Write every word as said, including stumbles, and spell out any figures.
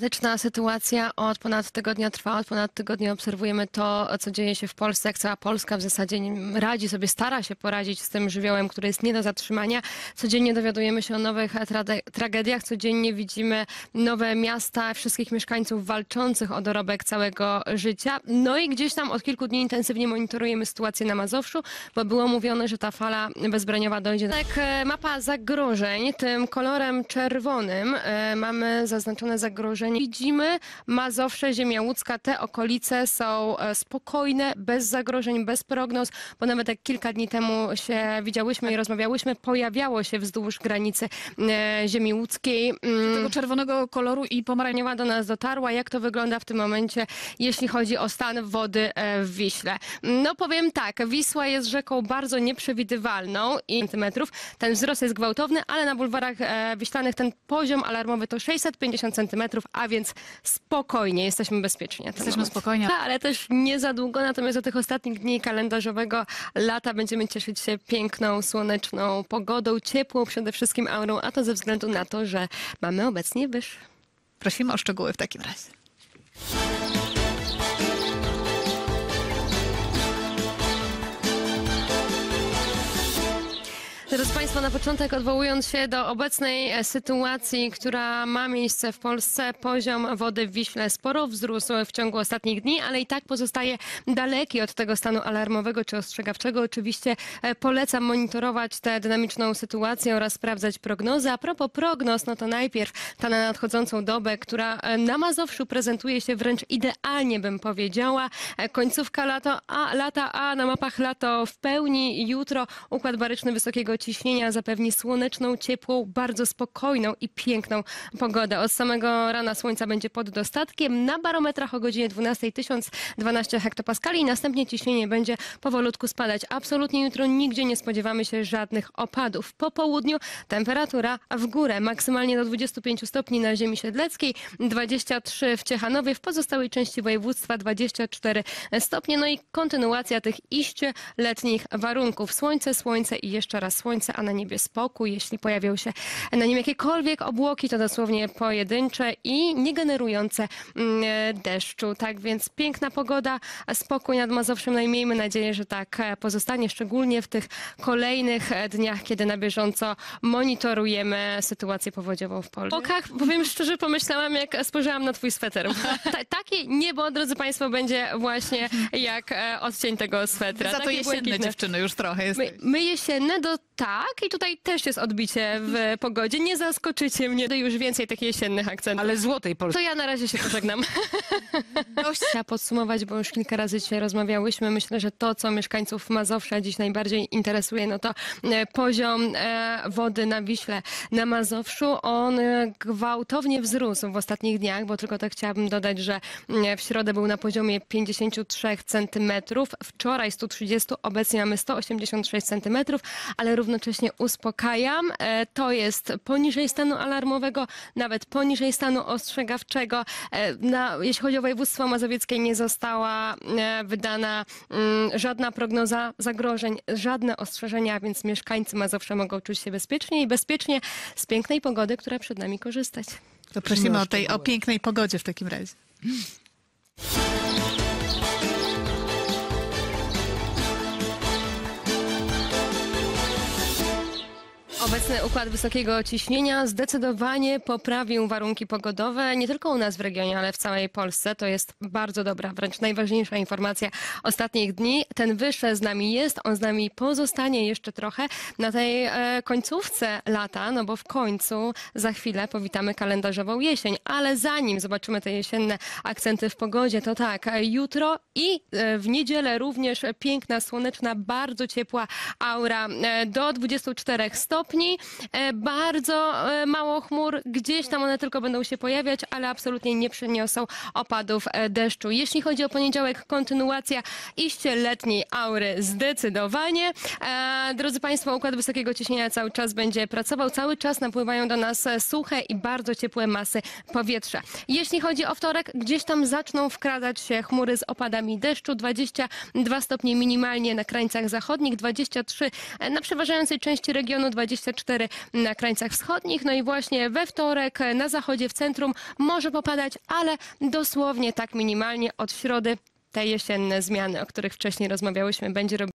Krytyczna sytuacja od ponad tygodnia trwa, od ponad tygodnia obserwujemy to, co dzieje się w Polsce, jak cała Polska w zasadzie radzi sobie, stara się poradzić z tym żywiołem, który jest nie do zatrzymania. Codziennie dowiadujemy się o nowych tra- tragediach, codziennie widzimy nowe miasta, wszystkich mieszkańców walczących o dorobek całego życia. No i gdzieś tam od kilku dni intensywnie monitorujemy sytuację na Mazowszu, bo było mówione, że ta fala bezbroniowa dojdzie. Tak, mapa zagrożeń, tym kolorem czerwonym e, mamy zaznaczone zagrożenie. Widzimy Mazowsze, Ziemia Łódzka, te okolice są spokojne, bez zagrożeń, bez prognoz, bo nawet jak kilka dni temu się widziałyśmy i rozmawiałyśmy, pojawiało się wzdłuż granicy e, Ziemi Łódzkiej. Mm. Tego czerwonego koloru i pomarańczowa do nas dotarła. Jak to wygląda w tym momencie, jeśli chodzi o stan wody e, w Wiśle? No powiem tak, Wisła jest rzeką bardzo nieprzewidywalną i centymetrów. Ten wzrost jest gwałtowny, ale na bulwarach e, wiślanych ten poziom alarmowy to sześćset pięćdziesiąt centymetrów, a więc spokojnie, jesteśmy bezpieczni. Jesteśmy spokojni. Ale też nie za długo, natomiast do tych ostatnich dni kalendarzowego lata będziemy cieszyć się piękną, słoneczną pogodą, ciepłą przede wszystkim aurą, a to ze względu na to, że mamy obecnie wyż. Prosimy o szczegóły w takim razie. Drodzy Państwo, na początek odwołując się do obecnej sytuacji, która ma miejsce w Polsce, poziom wody w Wiśle sporo wzrósł w ciągu ostatnich dni, ale i tak pozostaje daleki od tego stanu alarmowego czy ostrzegawczego. Oczywiście polecam monitorować tę dynamiczną sytuację oraz sprawdzać prognozy. A propos prognoz, no to najpierw ta na nadchodzącą dobę, która na Mazowszu prezentuje się wręcz idealnie, bym powiedziała. Końcówka lato, a, lata, a na mapach lato w pełni. Jutro układ baryczny wysokiego ciśnienia zapewni słoneczną, ciepłą, bardzo spokojną i piękną pogodę. Od samego rana słońca będzie pod dostatkiem. Na barometrach o godzinie dwunastej tysiąc dwanaście hektopaskali i następnie ciśnienie będzie powolutku spadać. Absolutnie jutro nigdzie nie spodziewamy się żadnych opadów. Po południu temperatura w górę, maksymalnie do dwudziestu pięciu stopni na ziemi siedleckiej, dwadzieścia trzy w Ciechanowie, w pozostałej części województwa dwadzieścia cztery stopnie. No i kontynuacja tych iście letnich warunków. Słońce, słońce i jeszcze raz słońce, a na niebie spokój. Jeśli pojawią się na nim jakiekolwiek obłoki, to dosłownie pojedyncze i nie generujące deszczu. Tak więc piękna pogoda, spokój nad Mazowszem. No i miejmy nadzieję, że tak pozostanie, szczególnie w tych kolejnych dniach, kiedy na bieżąco monitorujemy sytuację powodziową w Polsce. Po okach, powiem szczerze, pomyślałam, jak spojrzałam na twój sweter. Ta, takie niebo, drodzy Państwo, będzie właśnie jak odcień tego swetra. Za to takie jesienne błękitne. Dziewczyny już trochę jest. My, my jesienne do tak i tutaj też jest odbicie w pogodzie. Nie zaskoczycie mnie, to już więcej takich jesiennych akcentów. Ale złotej Polski. To ja na razie się pożegnam. Chciałam podsumować, bo już kilka razy dzisiaj rozmawiałyśmy. Myślę, że to, co mieszkańców Mazowsza dziś najbardziej interesuje, no to poziom wody na Wiśle na Mazowszu. On gwałtownie wzrósł w ostatnich dniach, bo tylko tak chciałabym dodać, że w środę był na poziomie pięćdziesięciu trzech centymetrów, wczoraj sto trzydzieści, obecnie mamy sto osiemdziesiąt sześć centymetrów, ale równocześnie uspokajam. To jest poniżej stanu alarmowego, nawet poniżej stanu ostrzegawczego. Na, jeśli chodzi o województwo mazowieckie, nie została wydana mm, żadna prognoza zagrożeń, żadne ostrzeżenia, więc mieszkańcy Mazowsza mogą czuć się bezpiecznie i bezpiecznie z pięknej pogody, która przed nami korzystać. To prosimy o tej o pięknej pogodzie w takim razie. Obecny układ wysokiego ciśnienia zdecydowanie poprawił warunki pogodowe nie tylko u nas w regionie, ale w całej Polsce. To jest bardzo dobra, wręcz najważniejsza informacja ostatnich dni. Ten wyższy z nami jest, on z nami pozostanie jeszcze trochę na tej e, końcówce lata, no bo w końcu za chwilę powitamy kalendarzową jesień. Ale zanim zobaczymy te jesienne akcenty w pogodzie, to tak, jutro i e, w niedzielę również piękna, słoneczna, bardzo ciepła aura e, do dwudziestu czterech stopni. Bardzo mało chmur, gdzieś tam one tylko będą się pojawiać, ale absolutnie nie przyniosą opadów deszczu. Jeśli chodzi o poniedziałek, kontynuacja iście letniej aury zdecydowanie. E, drodzy Państwo, układ wysokiego ciśnienia cały czas będzie pracował, cały czas napływają do nas suche i bardzo ciepłe masy powietrza. Jeśli chodzi o wtorek, gdzieś tam zaczną wkradać się chmury z opadami deszczu, dwadzieścia dwa stopnie minimalnie na krańcach zachodnich, dwadzieścia trzy na przeważającej części regionu, dwadzieścia dwadzieścia cztery na krańcach wschodnich. No i właśnie we wtorek na zachodzie, w centrum może popadać, ale dosłownie tak minimalnie od środy te jesienne zmiany, o których wcześniej rozmawiałyśmy, będzie robić